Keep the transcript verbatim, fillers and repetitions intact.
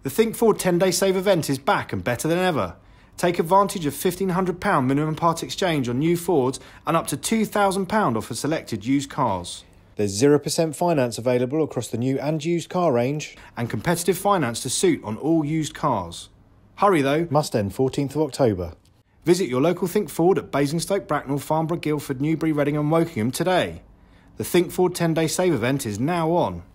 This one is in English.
The Think Ford ten day save event is back and better than ever. Take advantage of fifteen hundred pounds minimum part exchange on new Fords and up to two thousand pounds off of selected used cars. There's zero percent finance available across the new and used car range and competitive finance to suit on all used cars. Hurry though, must end fourteenth of October. Visit your local Think Ford at Basingstoke, Bracknell, Farnborough, Guildford, Newbury, Reading and Wokingham today. The Think Ford ten day save event is now on.